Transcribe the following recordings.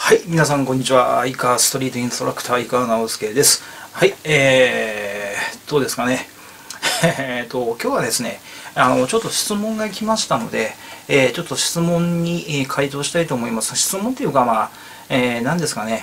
はい、皆さんこんにちは。イカストリートインストラクター、井川直輔です。はい、どうですかね。今日はですね、ちょっと質問が来ましたので、ちょっと質問に回答したいと思います。質問というか、何ですかね。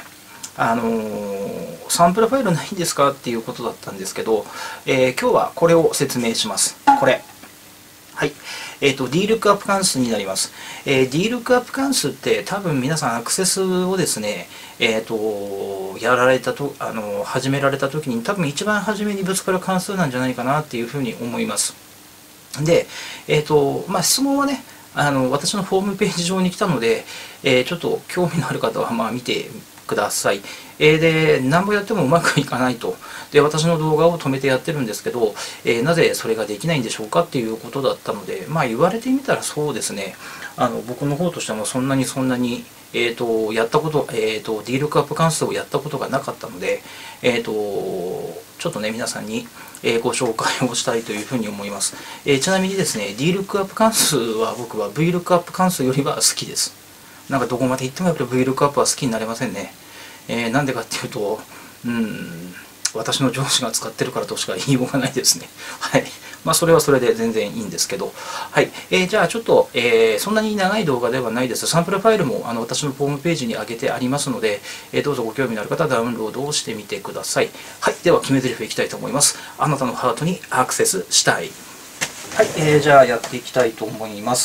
サンプルファイルないんですかっていうことだったんですけど、今日はこれを説明します。これ。はい。DLOOKUP 関数になります。DLOOKUP 関数って多分皆さんアクセスをですね、やられたと、始められた時に多分一番初めにぶつかる関数なんじゃないかなっていうふうに思います。で、質問はね、私のホームページ上に来たので、ちょっと興味のある方は見てください。で、何ぼやってもうまくいかないと。で、私の動画を止めてやってるんですけど、なぜそれができないんでしょうかっていうことだったので、言われてみたらそうですね、僕の方としてもそんなに、やったこと、DLOOKUP 関数をやったことがなかったので、ちょっとね、皆さんにご紹介をしたいというふうに思います。ちなみにですね、DLOOKUP 関数は僕は VLOOKUP 関数よりは好きです。なんかどこまで行ってもやっぱり VLOOKUP は好きになれませんね。なんでかっていうと、私の上司が使ってるからとしか言いようがないですね。はい。それはそれで全然いいんですけど。はい。じゃあちょっと、そんなに長い動画ではないです。サンプルファイルも私のホームページに上げてありますので、どうぞご興味のある方はダウンロードをしてみてください。はい。では決め台詞いきたいと思います。あなたのハートにアクセスしたい。はい。じゃあやっていきたいと思います。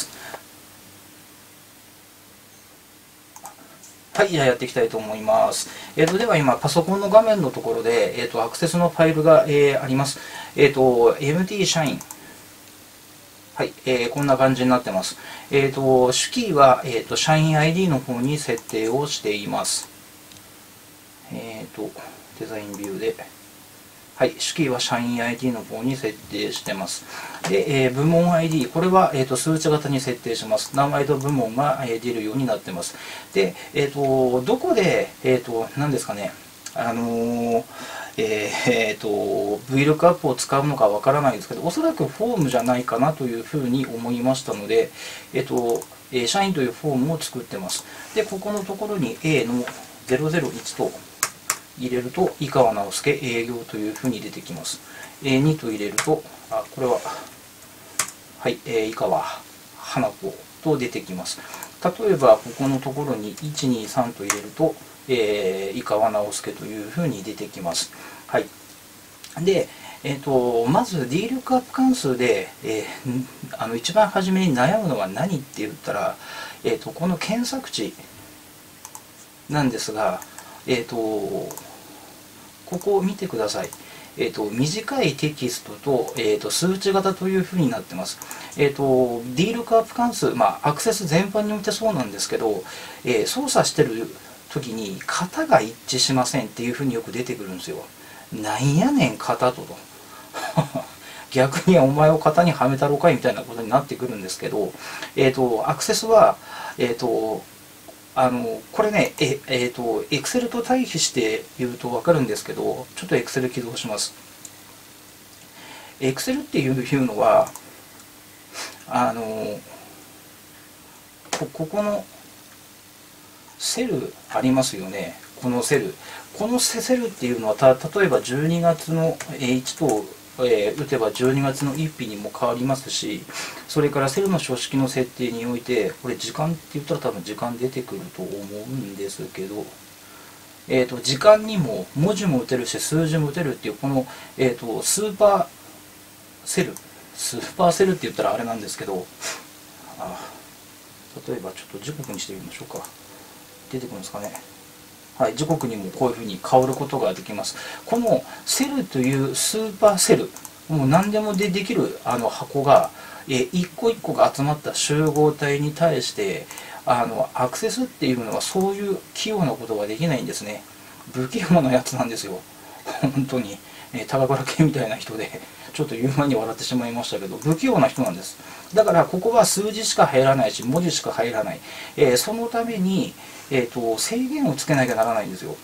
はい、じゃあやっていきたいと思います。では今、パソコンの画面のところで、アクセスのファイルが、あります。MT 社員。はい、こんな感じになってます。主キーは、社員 ID の方に設定をしています。デザインビューで。はい、主キーは社員 ID の方に設定してます。で、部門 ID、これは、数値型に設定します。名前と部門が、出るようになってます。で、どこで、何ですかね、VLOOKUP を使うのかわからないですけど、おそらくフォームじゃないかなというふうに思いましたので、社員というフォームを作ってます。で、ここのところに A の001と入れると、井川直輔営業というふうに出てきます。2と入れると、これは、はい、井川花子と出てきます。例えば、ここのところに1、2、3と入れると、井川直輔というふうに出てきます。はい。で、まず DLOOKUP 関数で、一番初めに悩むのは何って言ったら、この検索値なんですが、ここを見てください。短いテキストと、数値型というふうになってます。DLOOKUP 関数、アクセス全般においてそうなんですけど、操作してる時に型が一致しませんっていうふうによく出てくるんですよ。なんやねん型と。逆にお前を型にはめたろかいみたいなことになってくるんですけど、アクセスは、これね、Excel と対比して言うと分かるんですけど、ちょっと Excel 起動します。Excel っていうのは、ここのセルありますよね。このセル。このセルっていうのは、例えば12月の1と打てば12月の1日にも変わりますし、それからセルの書式の設定において、これ時間って言ったら多分時間出てくると思うんですけど、時間にも文字も打てるし数字も打てるっていうこの、スーパーセルって言ったらあれなんですけど、例えばちょっと時刻にしてみましょうか。出てくるんですかね。はい、時刻にもこういうふうに変わることができます。このセルというスーパーセル、もう何でもできる箱が、一個一個が集まった集合体に対して、アクセスっていうのはそういう器用なことができないんですね。不器用なやつなんですよ。本当に。高倉健みたいな人で、ちょっと言う前に笑ってしまいましたけど、不器用な人なんです。だから、ここは数字しか入らないし、文字しか入らない。そのために、制限をつけなきゃならないんですよ。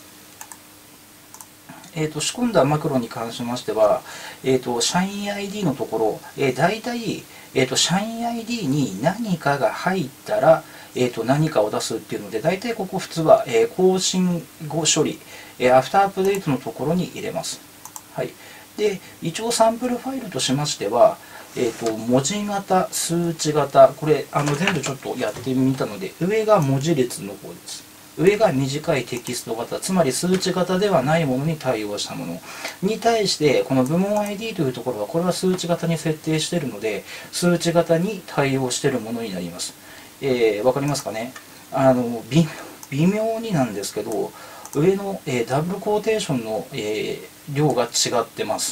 仕込んだマクロに関しましては、社員 ID のところ、大体、 社員 ID に何かが入ったら、何かを出すっていうので、大体ここ普通は、更新後処理、アフターアップデートのところに入れます。はい。で、一応サンプルファイルとしましては、文字型、数値型、これ、全部ちょっとやってみたので、上が文字列の方です。上が短いテキスト型、つまり数値型ではないものに対応したものに対して、この部門 ID というところは、これは数値型に設定しているので、数値型に対応しているものになります。わかりますかね。微妙になんですけど、上の、ダブルコーテーションの、量が違ってます。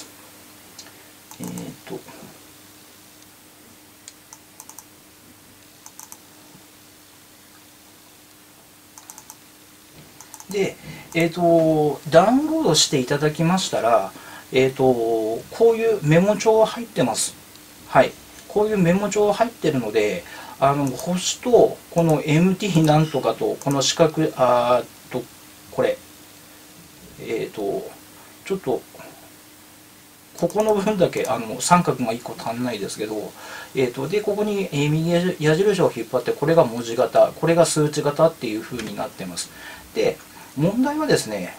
で、ダウンロードしていただきましたら、こういうメモ帳が入ってます。はい。こういうメモ帳が入ってるので、星と、この MT なんとかと、この四角、これ、ちょっと、ここの部分だけ三角が1個足んないですけど、で、ここに右矢印を引っ張って、これが文字型、これが数値型っていう風になってます。で、問題はですね、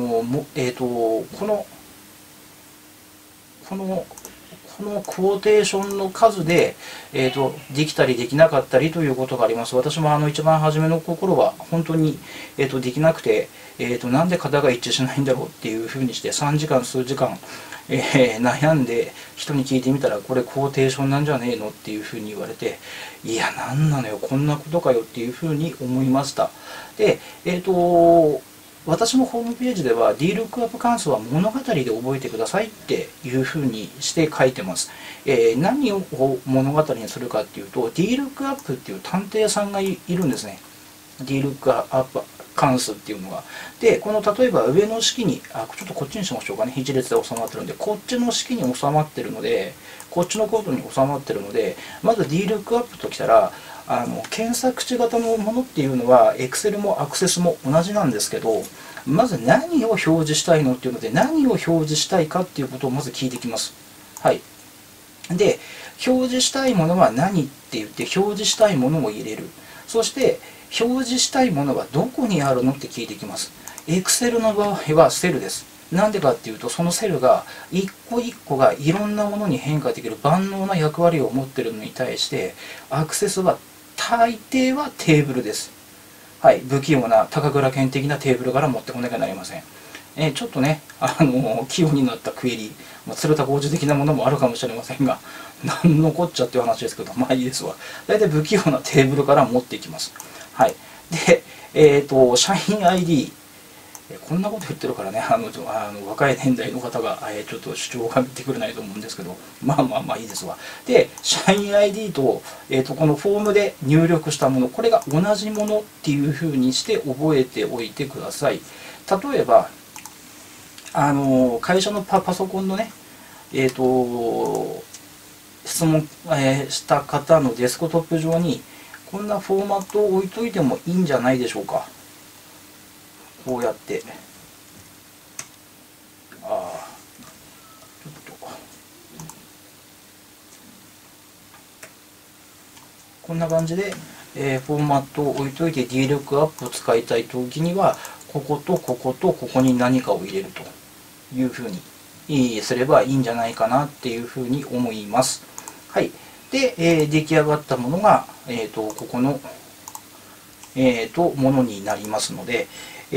このクォーテーションの数で、できたりできなかったりということがあります。私も一番初めの頃は本当に、できなくて、なんで型が一致しないんだろうっていうふうにして3時間数時間、悩んで人に聞いてみたらこれクォーテーションなんじゃねえのっていうふうに言われて、いやなんなのよこんなことかよっていうふうに思いました。で、私のホームページでは DLOOKUP 関数は物語で覚えてくださいっていうふうにして書いてます。何を物語にするかっていうと DLOOKUP っていう探偵さんがいるんですね。DLOOKUP 関数っていうのが。で、この例えば上の式に、ちょっとこっちにしましょうかね。一列で収まってるんで、こっちの式に収まってるので、こっちのコードに収まってるので、まず DLOOKUP ときたら、検索値型のものっていうのは Excel も Access も同じなんですけど、まず何を表示したいのっていうので、何を表示したいかっていうことをまず聞いてきます。はい。で、表示したいものは何って言って表示したいものを入れる。そして表示したいものはどこにあるのって聞いてきます。Excel の場合はセルです。なんでかっていうと、そのセルが一個一個がいろんなものに変化できる万能な役割を持っているのに対して、アクセスは大抵はテーブルです。はい、不器用な高倉健的なテーブルから持ってこなきゃなりません。ちょっとね、器用になったクエリ、鶴田工事的なものもあるかもしれませんが、何のこっちゃっていう話ですけど、まあいいですわ。大体不器用なテーブルから持っていきます。はい。で、社員 ID。こんなこと言ってるからね、若い年代の方が、ちょっと主張が見てくれないと思うんですけど、まあいいですわ。で、社員 ID と、このフォームで入力したもの、これが同じものっていうふうにして覚えておいてください。例えば、会社のパソコンのね、質問、した方のデスクトップ上に、こんなフォーマットを置いといてもいいんじゃないでしょうか。こうやって、ちょっと、こんな感じで、フォーマットを置いといて DLOOKUP を使いたいときには、こことこことここに何かを入れるというふうにすればいいんじゃないかなっていうふうに思います。はい。で、出来上がったものが、ここの、ものになりますので、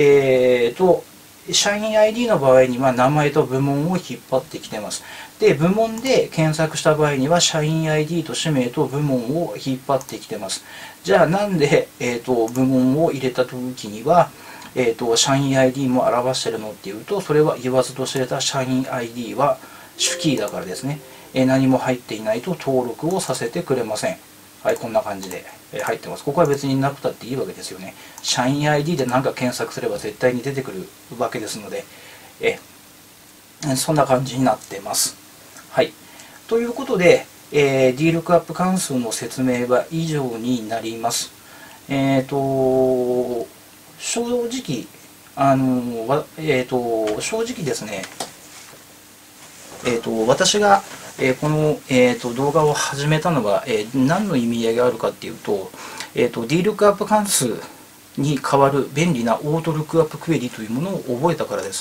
社員 ID の場合には名前と部門を引っ張ってきてます。で、部門で検索した場合には社員 ID と氏名と部門を引っ張ってきてます。じゃあなんで、部門を入れた時には、社員 ID も表してるのっていうと、それは言わずと知れた社員 ID は主キーだからですね。何も入っていないと登録をさせてくれません。はい、こんな感じで入ってます。ここは別になくたっていいわけですよね。社員 ID で何か検索すれば絶対に出てくるわけですので、そんな感じになってます。はい。ということで、DLOOKUP 関数の説明は以上になります。正直、正直ですね、私が、 この、動画を始めたのは、何の意味合いがあるかっていうと、DLOOKUP 関数に代わる便利なオートルックアップクエリというものを覚えたからです。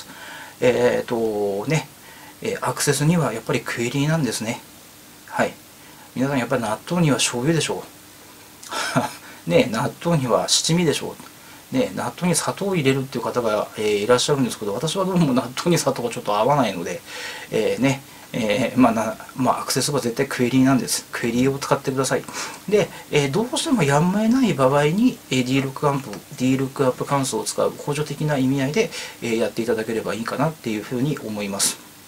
アクセスにはやっぱりクエリなんですね。はい。皆さんやっぱり納豆には醤油でしょう。ね、納豆には七味でしょう。ね、納豆に砂糖を入れるっていう方が、いらっしゃるんですけど、私はどうも納豆に砂糖がちょっと合わないので、アクセスは絶対クエリなんです。クエリを使ってください。で、どうしてもやむを得ない場合に、DLOOKUP 関数を使う補助的な意味合いで、やっていただければいいかなっていうふうに思います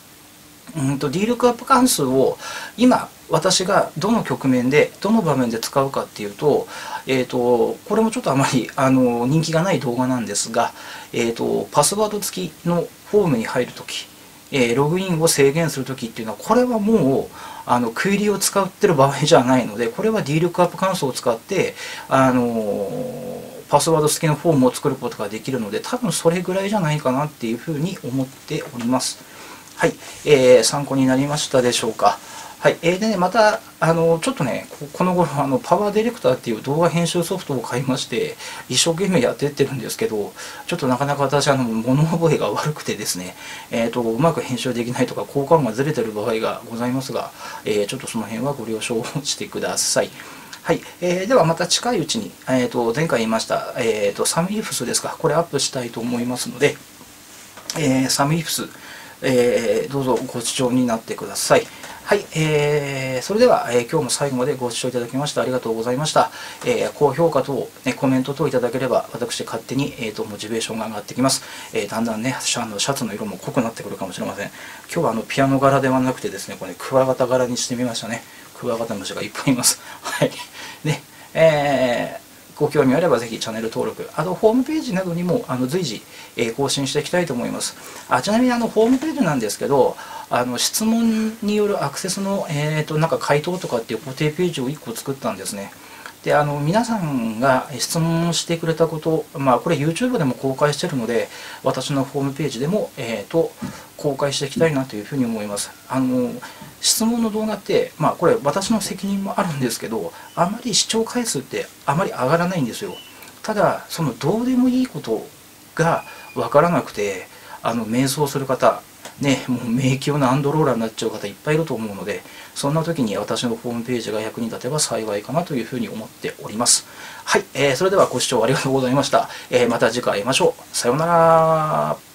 。DLOOKUP 関数を今私がどの局面でどの場面で使うかっていうと、これもちょっとあまり人気がない動画なんですが、パスワード付きのフォームに入るとき、ログインを制限するときっていうのは、これはもうクエリを使ってる場合じゃないので、これは DLOOKUP 関数を使ってパスワード付きのフォームを作ることができるので、多分それぐらいじゃないかなっていうふうに思っております。はい、参考になりましたでしょうか。はい、でね、またちょっとね、この頃パワーディレクターっていう動画編集ソフトを買いまして、一生懸命やってってるんですけど、ちょっとなかなか私物覚えが悪くてですね、うまく編集できないとか、効果音がずれてる場合がございますが、ちょっとその辺はご了承してください。はい、ではまた近いうちに、前回言いました、サムイフスですか、これアップしたいと思いますので、サムイフス、どうぞご視聴になってください。はい、それでは、今日も最後までご視聴いただきましてありがとうございました。高評価等、コメント等いただければ、私勝手に、モチベーションが上がってきます。だんだんね、シャツの色も濃くなってくるかもしれません。今日はピアノ柄ではなくてですね、これ、クワガタ柄にしてみましたね。クワガタ虫がいっぱいいます。はい。ね、ご興味あればぜひチャンネル登録、あとホームページなどにも随時更新していきたいと思います。ちなみにホームページなんですけど、質問によるアクセスの、なんか回答とかっていう固定ページを1個作ったんですね。で、皆さんが質問してくれたこと、これ YouTube でも公開してるので、私のホームページでも、公開していきたいなというふうに思います。質問の動画って、これ私の責任もあるんですけど、あまり視聴回数ってあまり上がらないんですよ。ただ、そのどうでもいいことがわからなくて、迷走する方、ね、もう迷宮のアンドローラーになっちゃう方いっぱいいると思うので、そんな時に私のホームページが役に立てば幸いかなというふうに思っております。はい、それではご視聴ありがとうございました。また次回会いましょう。さようなら。